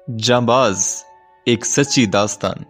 जांबाज एक सच्ची दास्तान।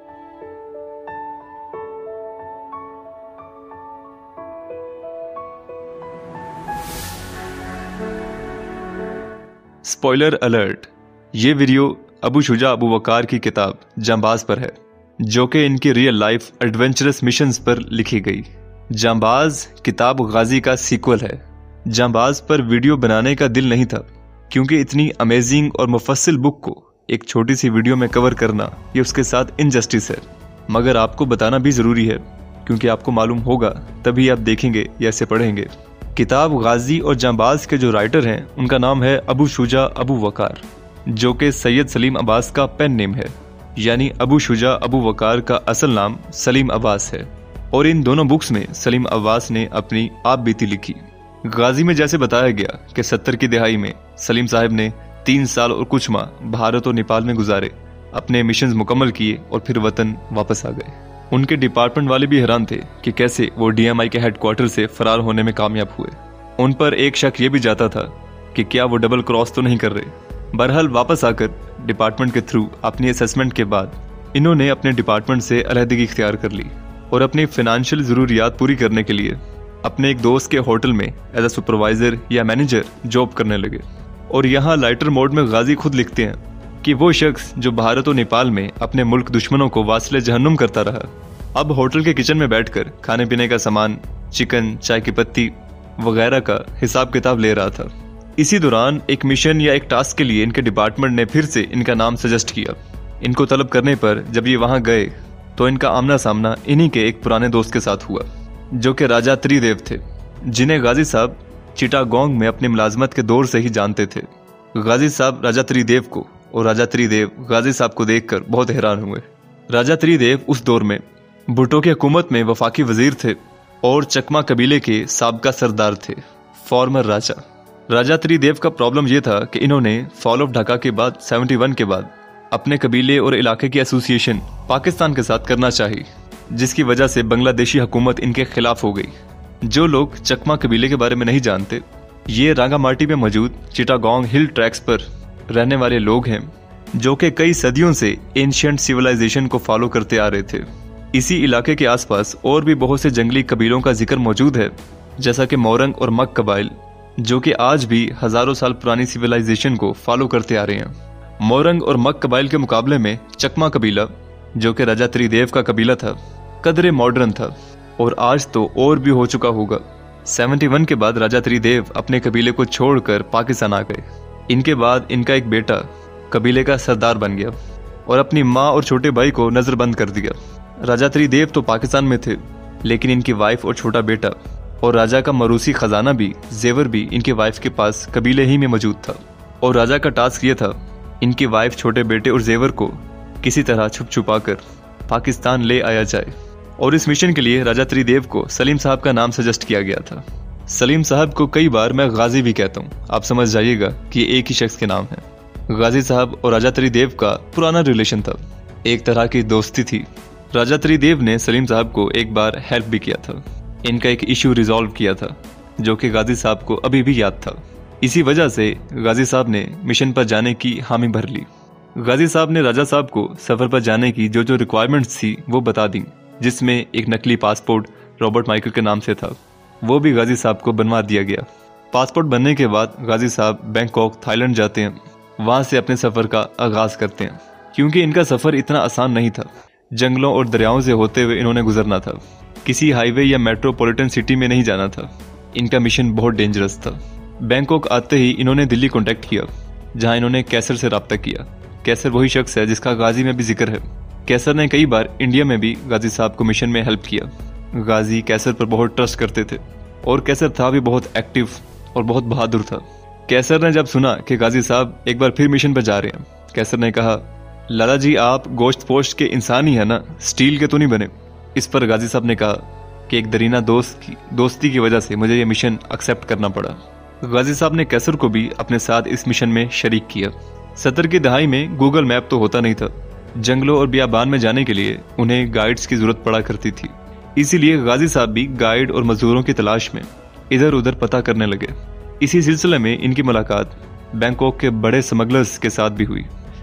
स्पॉइलर अलर्ट, ये वीडियो अबू शुजा अबू वकार की किताब जांबाज पर है, जो कि इनकी रियल लाइफ एडवेंचरस मिशंस पर लिखी गई। जांबाज किताब गाजी का सीक्वल है। जांबाज पर वीडियो बनाने का दिल नहीं था, क्योंकि इतनी अमेजिंग और मुफस्सिल बुक को एक छोटी सी वीडियो में कवर करना ये उसके साथ इनजस्टिस है। मगर आपको बताना भी जरूरी है, क्योंकि आपको मालूम होगा तभी आप देखेंगे या इसे पढ़ेंगे। किताब गाजी और जांबाज के जो राइटर हैं उनका नाम है अबू शुजा अबू वकार, जो कि सैयद सलीम अब्बास का पेन नेम है। यानी अबू शुजा अबू वकार का असल नाम सलीम अब्बास है, और इन दोनों बुक्स में सलीम अब्बास ने अपनी आप बीती लिखी। गाजी में जैसे बताया गया कि 70 की दहाई में सलीम साहब ने 3 साल और कुछ माह भारत और नेपाल में गुजारे, अपने मिशंस मुकम्मल किए और फिर वतन वापस आ गए। उनके डिपार्टमेंट वाले भी हैरान थे कि कैसे वो डीएमआई के हेडक्वार्टर से फरार होने में कामयाब हुए। उन पर एक शक ये भी जाता था कि क्या वो डबल क्रॉस तो नहीं कर रहे। बहरहाल वापस आकर डिपार्टमेंट के थ्रू अपनी असेसमेंट के बाद इन्होंने अपने डिपार्टमेंट से अलहदगी इख्तियार कर ली और अपनी फाइनेंशियल जरूरियात पूरी करने के लिए अपने एक दोस्त के होटल में एज अ सुपरवाइजर या मैनेजर जॉब करने लगे। और यहाँ लाइटर मोड में गाजी खुद लिखते हैं कि वो शख्स जो भारत और नेपाल में अपने मुल्क दुश्मनों को वासिले जहन्नुम करता रहा, अब होटल के किचन में बैठकर खाने पीने का सामान, चिकन, चाय की पत्ती वगैरह का हिसाब किताब ले रहा था। इसी दौरान एक मिशन या एक टास्क के लिए इनके डिपार्टमेंट ने फिर से इनका नाम सजेस्ट किया। इनको तलब करने पर जब ये वहां गए तो इनका आमना सामना इन्हीं के एक पुराने दोस्त के साथ हुआ, जो कि राजा त्रिदेव थे, जिन्हें गाजी साहब चिटागोंग में अपनी मुलाजमत के दौर से ही जानते थे। गाजी साहब राजा त्रिदेव को और राजा त्रिदेव गाजी साहब को देखकर बहुत हैरान हुए। राजा त्रिदेव उस दौर में भुट्टो की हुकूमत में वफाकी वजीर थे और चकमा कबीले के साबका सरदार थे, फॉर्मर राजा। राजा त्रिदेव का प्रॉब्लम यह था कि इन्होंने फॉल ऑफ ढाका के बाद 71 के बाद अपने कबीले और इलाके की एसोसिएशन पाकिस्तान के साथ करना चाहिए, जिसकी वजह से बांग्लादेशी हुकूमत इनके खिलाफ हो गई। जो लोग चकमा कबीले के बारे में नहीं जानते, ये रांगामाटी में मौजूद चिटागोंग हिल ट्रैक्स पर रहने वाले लोग हैं, जो कि कई सदियों से एंशिएंट सिविलाइजेशन को फॉलो करते आ रहे थे। इसी इलाके के आसपास और भी बहुत से जंगली कबीलों का जिक्र मौजूद है, जैसा कि मोरंग और मक कबाइल, जो कि आज भी हजारों साल पुरानी सिविलाइजेशन को फॉलो करते आ रहे हैं। मोरंग और मक कबाइल के मुकाबले में चकमा कबीला, जो कि राजा त्रिदेव का कबीला था, कदरे मॉडर्न था, और आज तो और भी हो चुका होगा। 71 के बाद राजा त्रिदेव अपने कबीले को छोड़कर पाकिस्तान आ गए। इनके बाद इनका एक बेटा कबीले का सरदार बन गया और अपनी माँ और छोटे भाई को नजरबंद कर दिया। राजा त्रिदेव तो पाकिस्तान में थे, लेकिन इनकी वाइफ और छोटा बेटा और राजा का मरूसी खजाना भी, जेवर भी इनकी वाइफ के पास कबीले ही में मौजूद था। और राजा का टास्क ये था इनकी वाइफ, छोटे बेटे और जेवर को किसी तरह छुप छुपा कर पाकिस्तान ले आया जाए। और इस मिशन के लिए राजा त्रिदेव को सलीम साहब का नाम सजेस्ट किया गया था। सलीम साहब को कई बार मैं गाजी भी कहता हूँ, आप समझ जाइएगा कि एक ही शख्स के नाम है। गाजी साहब और राजा त्रिदेव का पुराना रिलेशन था, एक तरह की दोस्ती थी। राजा त्रिदेव ने सलीम साहब को एक बार हेल्प भी किया था, इनका एक इशू रिजॉल्व किया था, जो कि गाजी साहब को अभी भी याद था। इसी वजह से गाजी साहब ने मिशन पर जाने की हामी भर ली। गाजी साहब ने राजा साहब को सफर पर जाने की जो रिक्वायरमेंट्स थी वो बता दी, जिसमें एक नकली पासपोर्ट रॉबर्ट माइकल के नाम से था, वो भी गाजी साहब को बनवा दिया गया। पासपोर्ट बनने के बाद गाजी साहब बैंकॉक थाईलैंड जाते हैं, वहां से अपने सफर का आगाज करते हैं। क्योंकि इनका सफर इतना आसान नहीं था, जंगलों और दरियाओं से होते हुए इन्होंने गुजरना था, किसी हाईवे या मेट्रोपॉलिटन सिटी में नहीं जाना था। इनका मिशन बहुत डेंजरस था। बैंकॉक आते ही इन्होंने दिल्ली कॉन्टेक्ट किया, जहाँ इन्होंने कैसर से रब्ता किया। कैसर वही शख्स है जिसका गाजी में भी जिक्र है। कैसर ने कई बार इंडिया में भी गाजी साहब को मिशन में हेल्प किया। गाजी कैसर पर बहुत ट्रस्ट करते थे, और कैसर था भी बहुत एक्टिव और बहुत बहादुर था। कैसर ने जब सुना कि गाजी साहब एक बार फिर मिशन पर जा रहे हैं, कैसर ने कहा, लाला जी आप गोश्त पोश्त के इंसान ही है ना, स्टील के तो नहीं बने। इस पर गाजी साहब ने कहा कि एक दरीना दोस्ती की वजह से मुझे ये मिशन एक्सेप्ट करना पड़ा। गाजी साहब ने कैसर को भी अपने साथ इस मिशन में शरीक किया। 70 की दहाई में गूगल मैप तो होता नहीं था, जंगलों और बियाबान में जाने के लिए उन्हें गाइड्स की जरूरत पड़ा करती थी। इसीलिए गाजी साहब भी गाइड और मजदूरों की तलाश में इधर उधर पता करने लगे। इसी सिलसिले में इनकी मुलाकात बैंकॉक के बड़े स्मगलर्स के साथ भी हुई,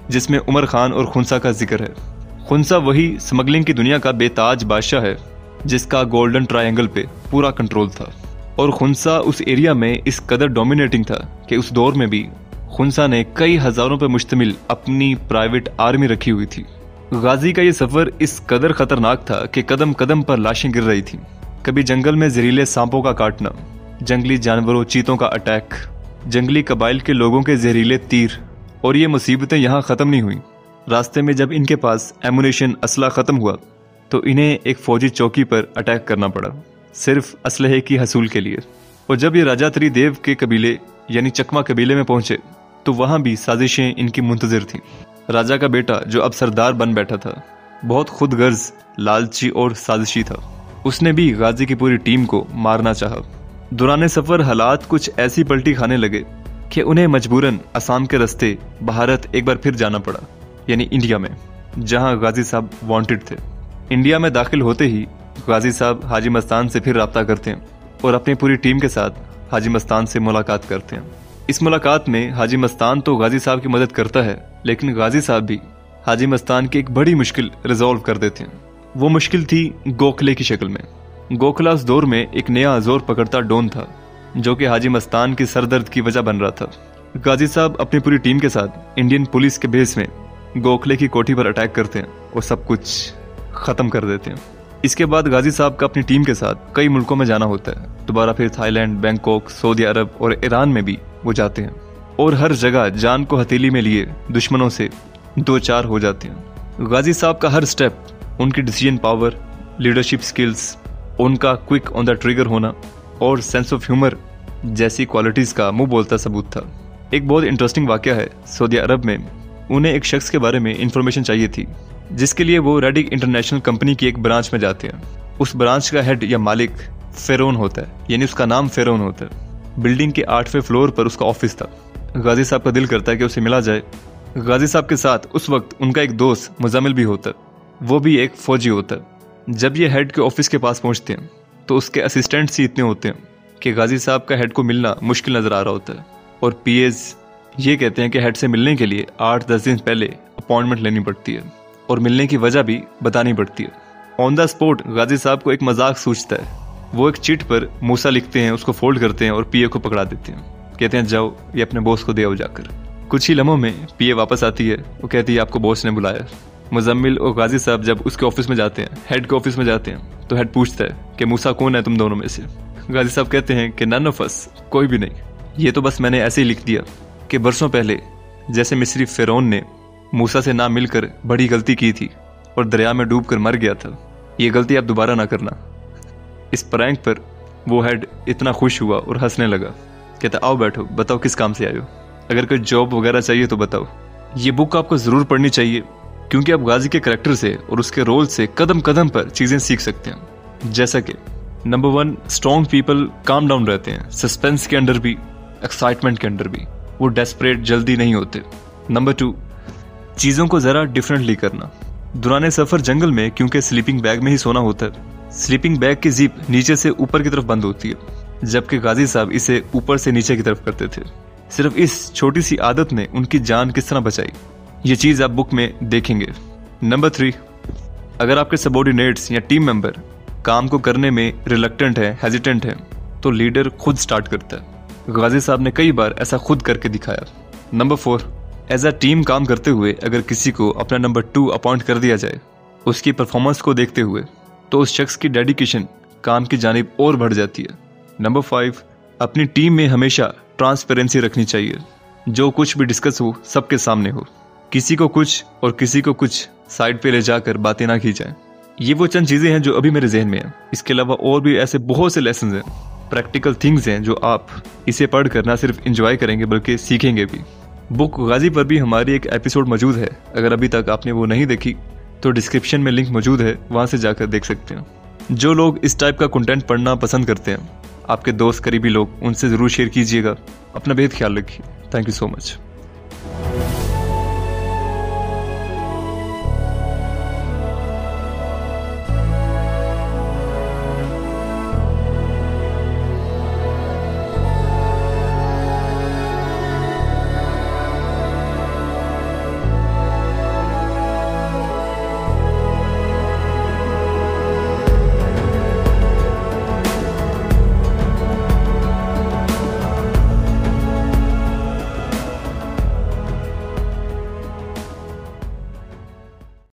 जिसमें उमर खान और खुनसा का जिक्र है। खुनसा वही स्मगलिंग की दुनिया का बेताज बादशाह है जिसका गोल्डन ट्रायंगल पे पूरा कंट्रोल था, और खुनसा उस एरिया में इस कदर डोमिनेटिंग था कि उस दौर में भी खुनसा ने कई हजारों पर मुश्तमिल अपनी प्राइवेट आर्मी रखी हुई थी। गाजी का ये सफर इस कदर खतरनाक था कि कदम कदम पर लाशें गिर रही थी। कभी जंगल में जहरीले सांपों का काटना, जंगली जानवरों चीतों का अटैक, जंगली कबाइल के लोगों के जहरीले तीर, और ये मुसीबतें यहाँ खत्म नहीं हुई। रास्ते में जब इनके पास एमुनेशन असला खत्म हुआ तो इन्हें एक फौजी चौकी पर अटैक करना पड़ा, सिर्फ असलहे की हसूल के लिए। और जब ये राजा त्रिदेव के कबीले यानी चकमा कबीले में पहुंचे तो वहां भी साजिशें इनकी मुंतजिर थीं। राजा का बेटा जो अब सरदार बन बैठा था बहुत खुदगर्ज, लालची और साजिशी था। उसने भी गाजी की पूरी टीम को मारना चाहा। दौरान सफर हालात कुछ ऐसी पलटी खाने लगे कि उन्हें मजबूरन असम के रास्ते भारत एक बार फिर जाना पड़ा, यानी इंडिया में, जहां गाजी साहब वांटेड थे। इंडिया में दाखिल होते ही गाजी साहब हाजी मस्तान से फिर रब्ता करते हैं और अपनी पूरी टीम के साथ हाजी मस्तान से मुलाकात करते हैं। इस मुलाकात में हाजी मस्तान तो गाजी साहब की मदद करता है, लेकिन गाजी साहब भी हाजी मस्तान की एक बड़ी मुश्किल रिजॉल्व कर देते हैं। वो मुश्किल थी गोखले की शक्ल में। गोखला उस दौर में एक नया जोर पकड़ता डॉन था जो कि हाजी मस्तान की सरदर्द की वजह बन रहा था। गाजी साहब अपनी पूरी टीम के साथ इंडियन पुलिस के बेस में गोखले की कोठी पर अटैक करते हैं और सब कुछ खत्म कर देते हैं। इसके बाद गाजी साहब का अपनी टीम के साथ कई मुल्कों में जाना होता है। दोबारा फिर थाईलैंड, बैंकॉक, सऊदी अरब और ईरान में भी वो जाते हैं और हर जगह जान को हथेली में लिए दुश्मनों से दो चार हो जाते हैं। गाजी साहब का हर स्टेप उनकी डिसीजन पावर, लीडरशिप स्किल्स, उनका क्विक ऑन द ट्रिगर होना और सेंस ऑफ ह्यूमर जैसी क्वालिटीज का मुंह बोलता सबूत था। एक बहुत इंटरेस्टिंग वाकया है, सऊदी अरब में उन्हें एक शख्स के बारे में इंफॉर्मेशन चाहिए थी जिसके लिए वो रेडिक इंटरनेशनल कंपनी की एक ब्रांच में जाते हैं। उस ब्रांच का हेड या मालिक फेरोन होता है, यानी उसका नाम फेरोन होता है। बिल्डिंग के 8वें फ्लोर पर उसका ऑफिस था। गाजी साहब का दिल करता है कि उसे मिला जाए। गाजी साहब के साथ उस वक्त उनका एक दोस्त मुजामिल भी होता है, वो भी एक फौजी होता है। जब ये हेड के ऑफिस के पास पहुंचते हैं तो उसके असिस्टेंट्स ही इतने होते हैं कि गाजी साहब का हेड को मिलना मुश्किल नजर आ रहा होता है, और पीएज ये कहते हैं कि हेड से मिलने के लिए 8-10 दिन पहले अपॉइंटमेंट लेनी पड़ती है और मिलने की वजह भी बतानी पड़ती है। ऑन द स्पॉट गाजी साहब को एक मजाक सूझता है। वो एक चिट पर मूसा लिखते हैं, उसको फोल्ड करते हैं और पीए को पकड़ा देते हैं। कहते हैं जाओ ये अपने बॉस को दे आओ जाकर। कुछ ही लम्हों में पीए वापस आती है। वो कहती है आपको बॉस ने बुलाया। मुजम्मिल और गाजी साहब जब उसके ऑफिस में जाते हैं, हेड के ऑफिस में जाते हैं, तो हेड पूछता है कि मूसा कौन है तुम दोनों में से। गाजी साहब कहते हैं कि नन ऑफ अस, कोई भी नहीं, ये तो बस मैंने ऐसे ही लिख दिया कि बरसों पहले जैसे मिस्री फेरोन ने मूसा से ना मिलकर बड़ी गलती की थी और दरिया में डूबकर मर गया था, ये गलती आप दोबारा ना करना। इस प्रैंक पर वो हेड इतना खुश हुआ और हंसने लगा। कहता आओ बैठो, बताओ किस काम से आए हो, अगर कोई जॉब वगैरह चाहिए तो बताओ। ये बुक आपको जरूर पढ़नी चाहिए क्योंकि आप गाजी के करैक्टर से और उसके रोल से कदम कदम पर चीजें सीख सकते हैं। जैसा कि number 1, strong people calm down रहते हैं, सस्पेंस के अंदर भी, एक्साइटमेंट के अंदर भी, वो डेस्परेट जल्दी नहीं होते। नंबर 2, चीजों को जरा डिफरेंटली करना। दौरान सफर जंगल में क्योंकि स्लीपिंग बैग में ही सोना होता है, स्लीपिंग बैग की जिप नीचे से ऊपर की तरफ बंद होती है, जबकि गाजी साहब इसे ऊपर से नीचे की तरफ करते थे। सिर्फ इस छोटी सी आदत ने उनकी जान किस तरह बचाई, ये चीज आप बुक में देखेंगे। नंबर 3, अगर आपके सबॉर्डिनेट्स या टीम मेंबर काम को करने में रिलक्टेंट है, हेजिटेंट है, तो लीडर खुद स्टार्ट करता है। गाजी साहब ने कई बार ऐसा खुद करके दिखाया। नंबर 4, एज अ टीम काम करते हुए अगर किसी को अपना नंबर 2 अपॉइंट कर दिया जाए, उसकी परफॉर्मेंस को देखते हुए, तो उस शख्स की डेडिकेशन काम की जानिब और बढ़ जाती है। नंबर 5, अपनी टीम में हमेशा ट्रांसपेरेंसी रखनी चाहिए। जो कुछ भी डिस्कस हो सबके सामने हो, किसी को कुछ और किसी को कुछ साइड पे ले जाकर बातें ना की जाए। ये वो चंद चीजें हैं जो अभी मेरे जहन में है। इसके अलावा और भी ऐसे बहुत से लेसन हैं, प्रैक्टिकल थिंग्स हैं जो आप इसे पढ़कर ना सिर्फ एंजॉय करेंगे बल्कि सीखेंगे भी। बुक गाजी पर भी हमारी एक एपिसोड मौजूद है, अगर अभी तक आपने वो नहीं देखी तो डिस्क्रिप्शन में लिंक मौजूद है, वहां से जाकर देख सकते हैं। जो लोग इस टाइप का कंटेंट पढ़ना पसंद करते हैं, आपके दोस्त करीबी लोग, उनसे जरूर शेयर कीजिएगा। अपना बेहद ख्याल रखिए। Thank you so much.